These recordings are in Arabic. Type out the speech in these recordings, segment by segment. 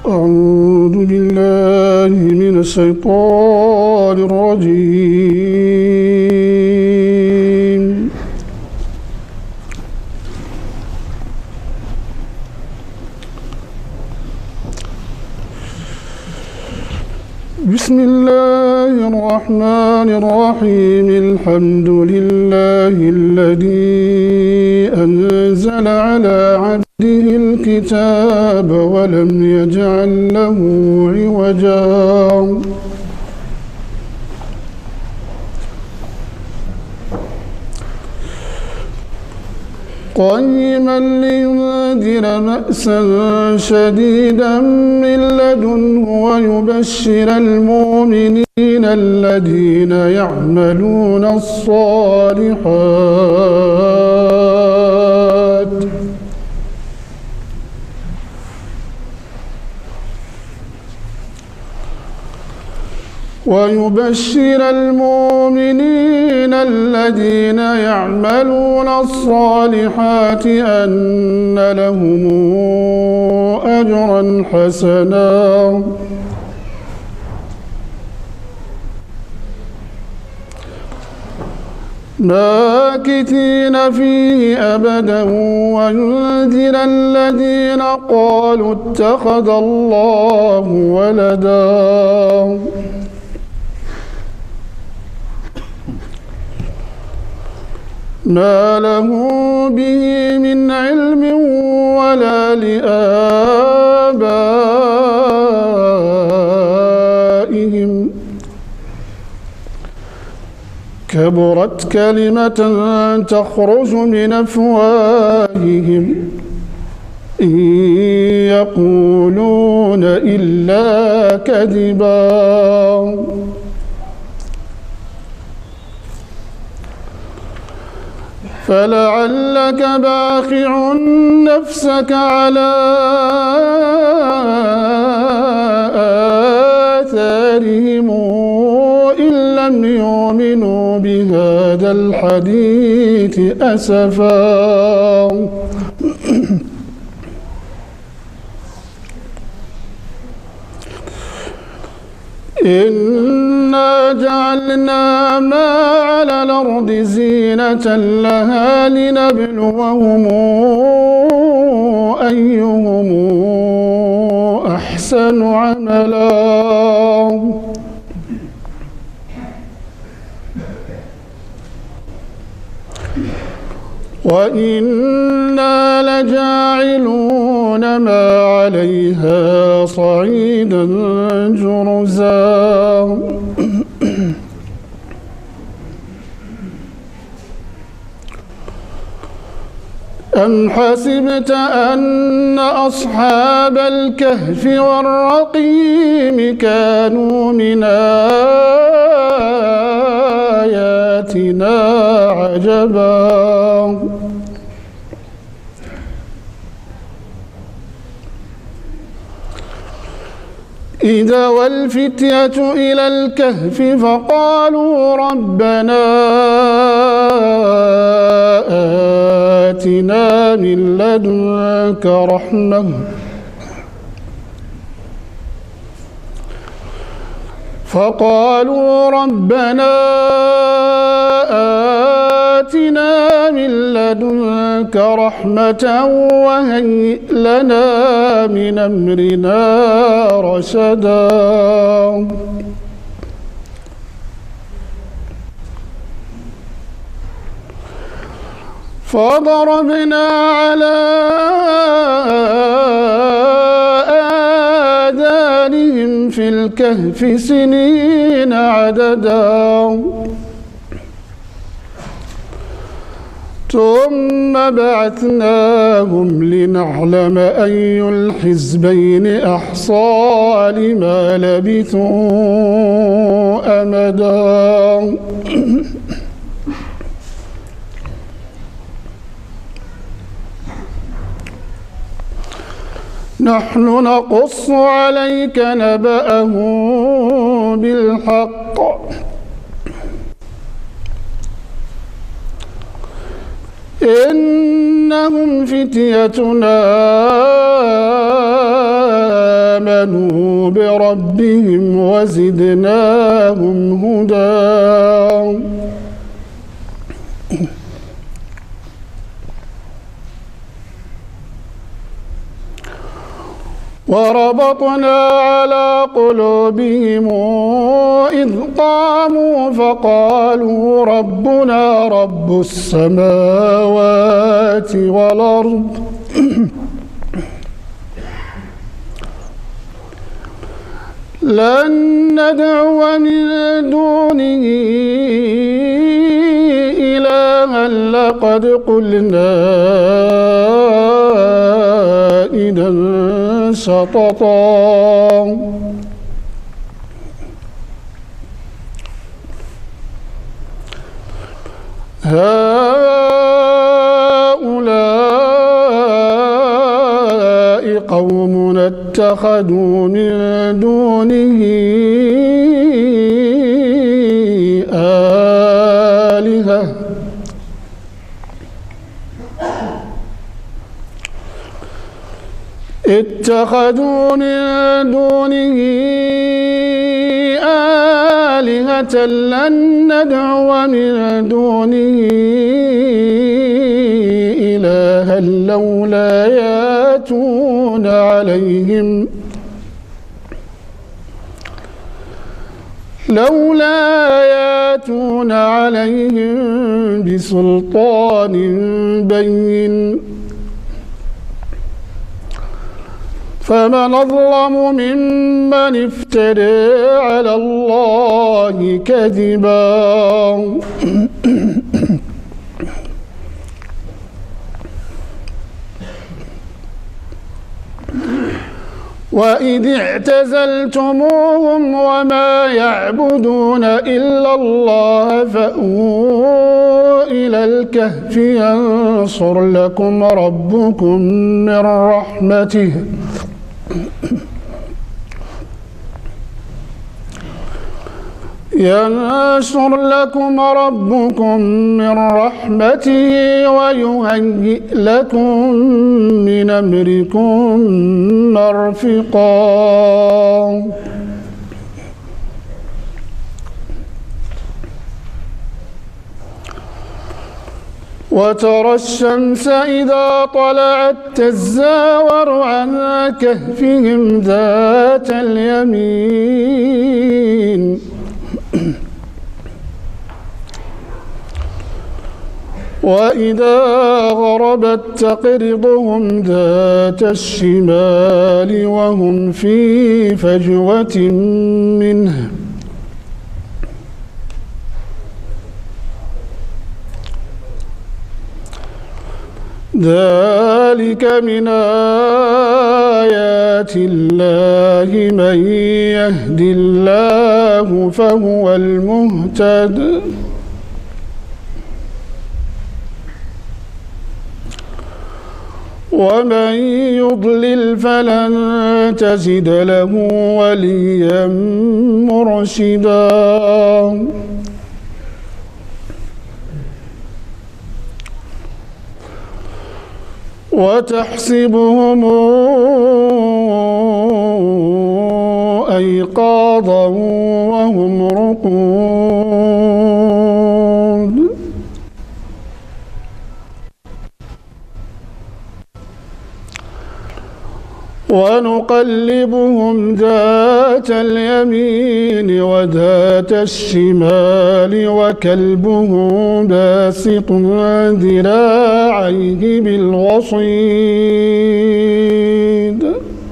أعوذ بالله من الشيطان الرجيم. بسم الله الرحمن الرحيم. الحمد لله الذي أنزل على عبده الكتاب ولم يجعل له عوجا قيما لينذر بأسا شديدا من لدنه ويبشر المؤمنين الذين يعملون الصالحات أن لهم أجرا حسنا ماكثين فيه أبدا وينذر الذين قالوا اتخذ الله ولدا ما لهم به من علم ولا لآبائهم كبرت كلمة تخرج من أفواههم إن يقولون إلا كذبا فلعلك باخع نفسك على آثارهم إن لم يؤمنوا بهذا الحديث أسفا إنا جعلنا ما على الأرض زينة لها لنبلوهم أيهم أحسن عملا وإنا لجاعلون ما عليها صعيدا جرزا أم حسبت أن أصحاب الكهف والرقيم كانوا من آياتنا عجبا إذا والفتية إلى الكهف فقالوا ربنا آتنا من لدنك رحمة وهيئ لنا من أمرنا رشدا فضربنا على آذانهم في الكهف سنين عددا ثم بعثناهم لنعلم أي الحزبين أحصى لما لبثوا أمدا نحن نقص عليك نبأهم بالحق إنهم فتيتنا آمنوا بربهم وزدناهم هدى. وربطنا على قلوبهم إذ قاموا فقالوا ربنا رب السماوات والأرض لن ندعو من دونه إلها لقد قلنا إذا شططا. هؤلاء قومنا اتخذوا من دونه آلهة لن ندعو من دونه إلها لولا ياتون عليهم بسلطان بين فمن أظلم ممن افترى على الله كذبا. وإذ اعتزلتموهم وما يعبدون إلا الله فأووا إلى الكهف ينشر لكم ربكم من رحمته ويهيئ لكم من أمركم مرفقا. وترى الشمس إذا طلعت تزاور عن كهفهم ذات اليمين وإذا غربت تقرضهم ذات الشمال وهم في فجوة منه ذلك من آيات الله من يهد الله فهو المهتد ومن يضلل فلن تجد له وليا مرشدا. وتحسبهم أيقاظا وهم رقود ونقلبهم ذات اليمين وذات الشمال وكلبهم باسط ذراعيه بالوصيد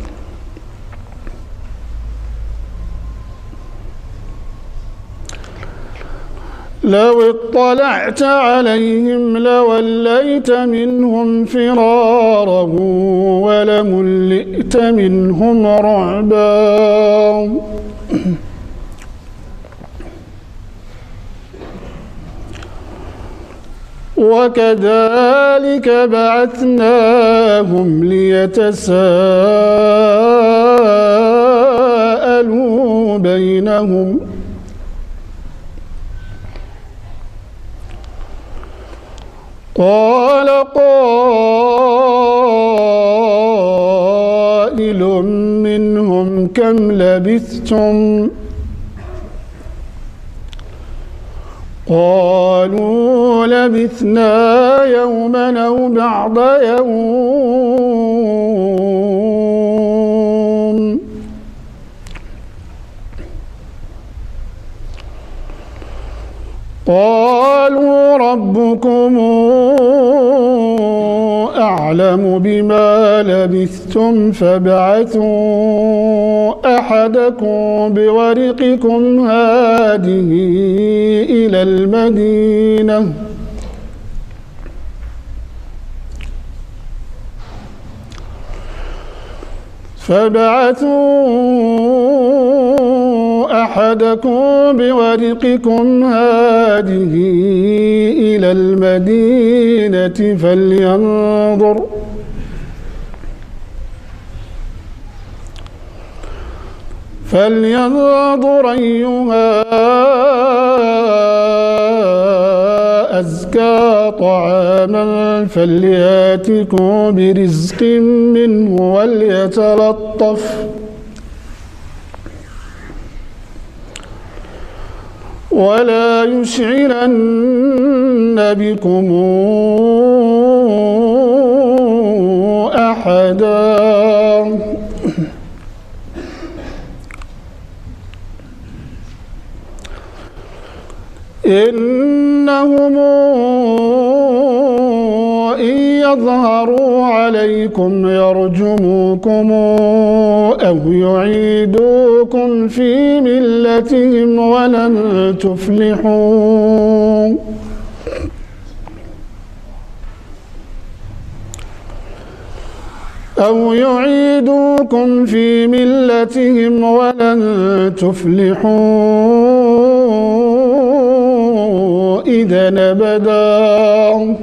لو اطلعت عليهم لوليت منهم فرارا ولملئت منهم رعبا. وكذلك بعثناهم ليتساءلوا بينهم قال قائل قائل منهم كم لبثتم قالوا لبثنا يوما أو بعض يوم قالوا ربكم أعلم بما لبثتم فابعثوا أحدكم بورقكم هذه إلى المدينة أحدكم بورقكم هذه إلى المدينة فلينظر أيها أزكى طعاما فليأتكم برزق منه وليتلطف ولا يشعرن بكم أحدا إنهم إن يظهروا عليكم يرجموكم أو يعيدوكم في ملتهم ولن تفلحوا إذا أبدا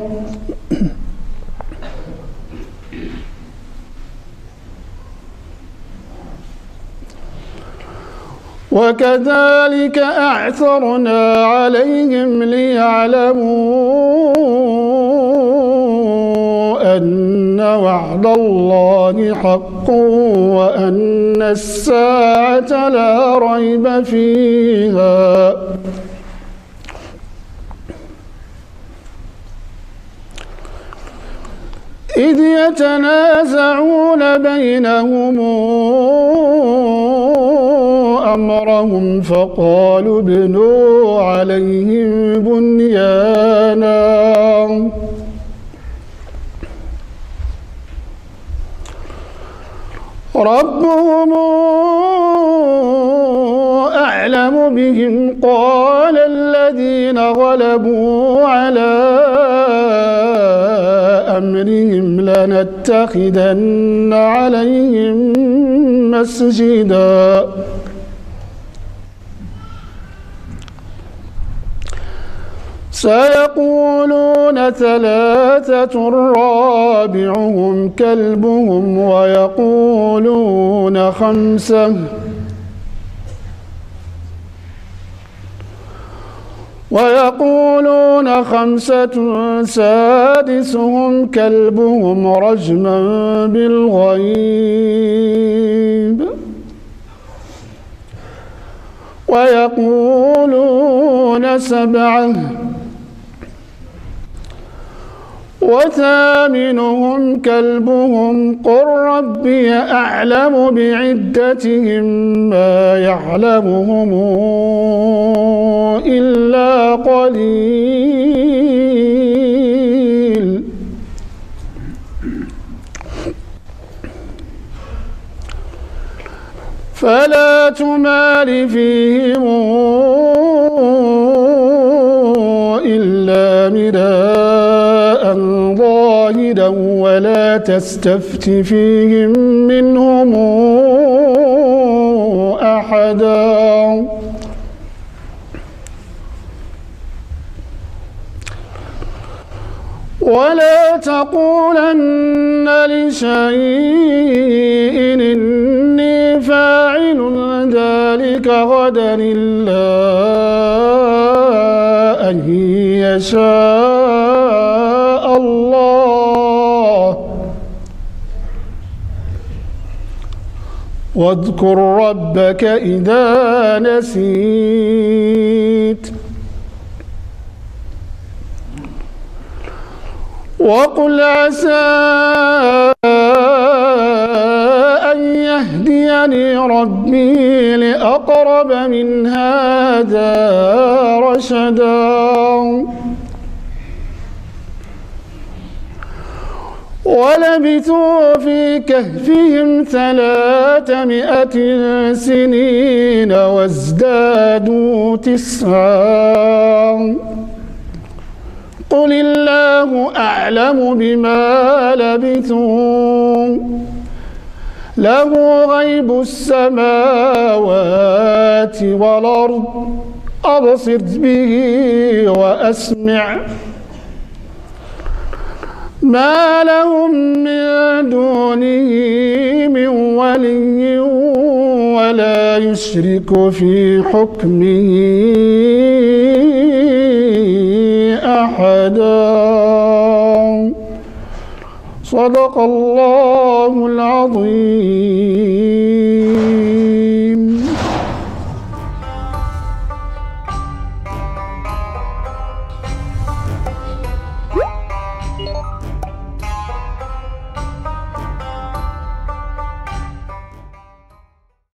وكذلك أعثرنا عليهم ليعلموا أن وعد الله حق وأن الساعة لا ريب فيها إذ يتنازعون بينهم أمرهم فقالوا ابنوا عليهم بنيانا ربهم أعلم بهم قال الذين غلبوا على أمرهم لنتخذن عليهم مسجدا سيقولون ثلاثة رابعهم كلبهم ويقولون خمسة سادسهم كلبهم رجما بالغيب ويقولون سبعة وثامنهم كلبهم قل ربي أعلم بعدتهم ما يعلمهم إلا قليل فلا تمار فيهم إلا مراء ظاهرا ولا تستفت فيهم منهم أحدا ولا تقولن لشيء إني فاعل ذلك غدا إلا أن يشاء الله واذكر ربك إذا نسيت وقل عسى أن يهديني ربي لأقرب من هذا رشدا ولبثوا في كهفهم 300 سنين وازدادوا 9 قل الله أعلم بما لبثوا له غيب السماوات والأرض أبصر به وأسمع ما لهم من دونه من ولي ولا يشرك في حكمه أحدا. صدق الله العظيم.